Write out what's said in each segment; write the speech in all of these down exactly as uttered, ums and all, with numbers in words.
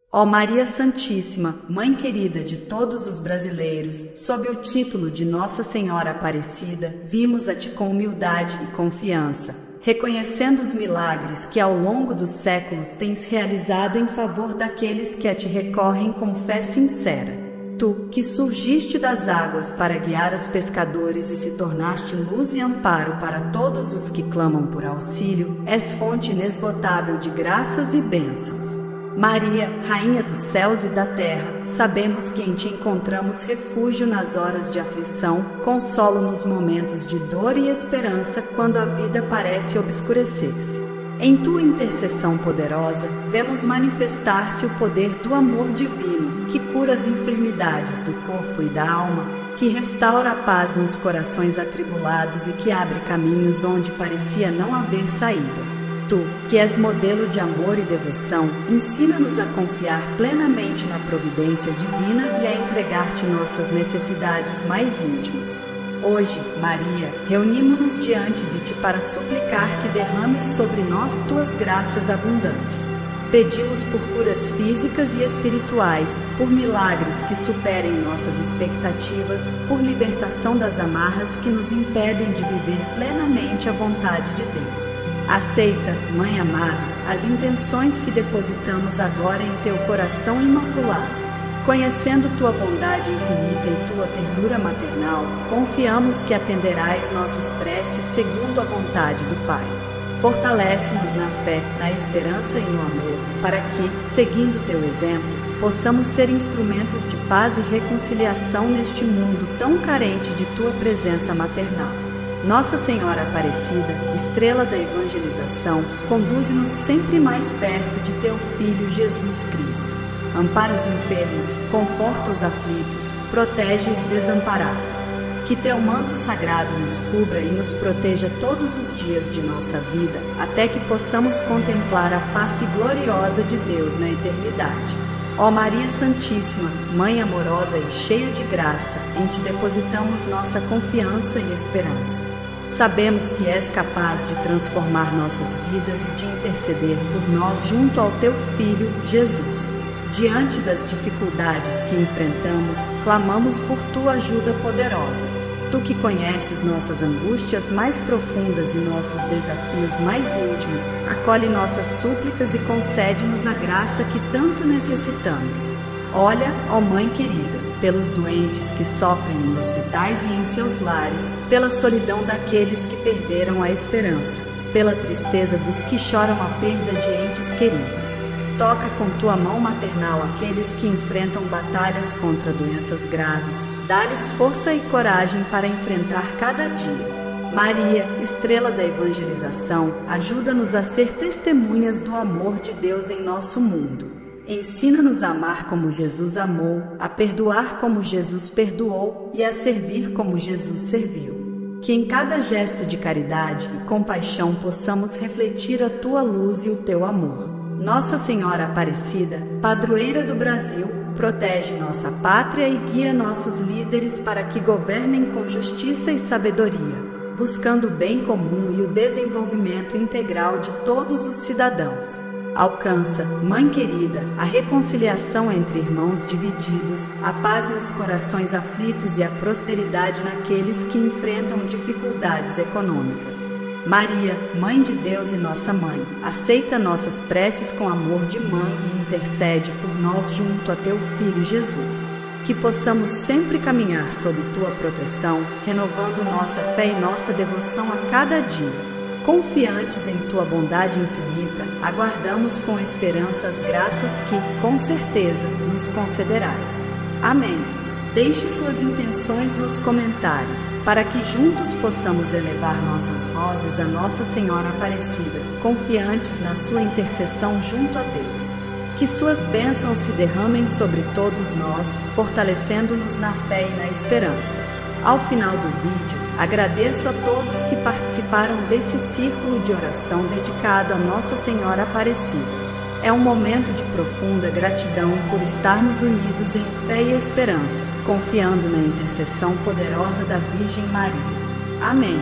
Ó Maria Santíssima, Mãe querida de todos os brasileiros, sob o título de Nossa Senhora Aparecida, vimos a Ti com humildade e confiança, reconhecendo os milagres que ao longo dos séculos tens realizado em favor daqueles que a Ti recorrem com fé sincera. Tu, que surgiste das águas para guiar os pescadores e se tornaste luz e amparo para todos os que clamam por auxílio, és fonte inesgotável de graças e bênçãos. Maria, Rainha dos céus e da terra, sabemos que em Ti encontramos refúgio nas horas de aflição, consolo nos momentos de dor e esperança quando a vida parece obscurecer-se. Em Tua intercessão poderosa, vemos manifestar-se o poder do amor divino, que cura as enfermidades do corpo e da alma, que restaura a paz nos corações atribulados e que abre caminhos onde parecia não haver saída. Tu, que és modelo de amor e devoção, ensina-nos a confiar plenamente na providência divina e a entregar-te nossas necessidades mais íntimas. Hoje, Maria, reunimos-nos diante de Ti para suplicar que derrames sobre nós Tuas graças abundantes. Pedimos por curas físicas e espirituais, por milagres que superem nossas expectativas, por libertação das amarras que nos impedem de viver plenamente a vontade de Deus. Aceita, Mãe amada, as intenções que depositamos agora em Teu coração imaculado. Conhecendo Tua bondade infinita e Tua ternura maternal, confiamos que atenderás nossas preces segundo a vontade do Pai. Fortalece-nos na fé, na esperança e no amor, para que, seguindo Teu exemplo, possamos ser instrumentos de paz e reconciliação neste mundo tão carente de Tua presença maternal. Nossa Senhora Aparecida, estrela da evangelização, conduze-nos sempre mais perto de Teu Filho Jesus Cristo. Ampara os enfermos, conforta os aflitos, protege os desamparados. Que Teu manto sagrado nos cubra e nos proteja todos os dias de nossa vida, até que possamos contemplar a face gloriosa de Deus na eternidade. Ó Maria Santíssima, Mãe amorosa e cheia de graça, em Ti depositamos nossa confiança e esperança. Sabemos que és capaz de transformar nossas vidas e de interceder por nós junto ao Teu Filho, Jesus. Diante das dificuldades que enfrentamos, clamamos por Tua ajuda poderosa. Tu que conheces nossas angústias mais profundas e nossos desafios mais íntimos, acolhe nossas súplicas e concede-nos a graça que tanto necessitamos. Olha, ó Mãe querida, pelos doentes que sofrem em hospitais e em seus lares, pela solidão daqueles que perderam a esperança, pela tristeza dos que choram a perda de entes queridos. Toca com Tua mão maternal aqueles que enfrentam batalhas contra doenças graves. Dá-lhes força e coragem para enfrentar cada dia. Maria, estrela da evangelização, ajuda-nos a ser testemunhas do amor de Deus em nosso mundo. Ensina-nos a amar como Jesus amou, a perdoar como Jesus perdoou e a servir como Jesus serviu. Que em cada gesto de caridade e compaixão possamos refletir a Tua luz e o Teu amor. Nossa Senhora Aparecida, padroeira do Brasil, protege nossa pátria e guia nossos líderes para que governem com justiça e sabedoria, buscando o bem comum e o desenvolvimento integral de todos os cidadãos. Alcança, Mãe querida, a reconciliação entre irmãos divididos, a paz nos corações aflitos e a prosperidade naqueles que enfrentam dificuldades econômicas. Maria, Mãe de Deus e nossa Mãe, aceita nossas preces com amor de mãe e intercede por nós junto a Teu Filho Jesus. Que possamos sempre caminhar sob Tua proteção, renovando nossa fé e nossa devoção a cada dia. Confiantes em Tua bondade infinita, aguardamos com esperança as graças que, com certeza, nos concederás. Amém. Deixe suas intenções nos comentários, para que juntos possamos elevar nossas vozes a Nossa Senhora Aparecida, confiantes na sua intercessão junto a Deus. Que suas bênçãos se derramem sobre todos nós, fortalecendo-nos na fé e na esperança. Ao final do vídeo, agradeço a todos que participaram desse círculo de oração dedicado a Nossa Senhora Aparecida. É um momento de profunda gratidão por estarmos unidos em fé e esperança, confiando na intercessão poderosa da Virgem Maria. Amém.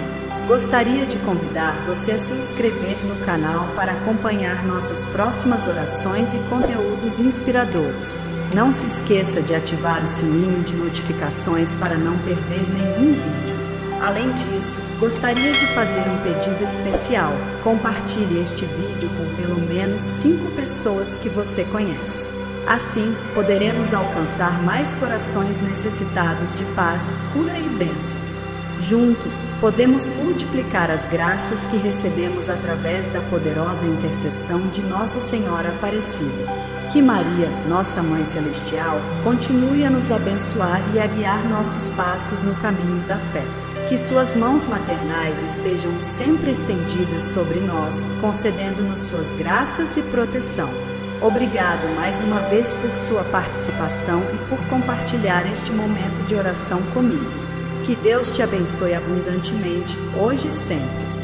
Gostaria de convidar você a se inscrever no canal para acompanhar nossas próximas orações e conteúdos inspiradores. Não se esqueça de ativar o sininho de notificações para não perder nenhum vídeo. Além disso, gostaria de fazer um pedido especial. Compartilhe este vídeo com pelo menos cinco pessoas que você conhece. Assim, poderemos alcançar mais corações necessitados de paz, cura e bênçãos. Juntos, podemos multiplicar as graças que recebemos através da poderosa intercessão de Nossa Senhora Aparecida. Que Maria, nossa Mãe Celestial, continue a nos abençoar e a guiar nossos passos no caminho da fé. Que suas mãos maternais estejam sempre estendidas sobre nós, concedendo-nos suas graças e proteção. Obrigado mais uma vez por sua participação e por compartilhar este momento de oração comigo. Que Deus te abençoe abundantemente, hoje e sempre.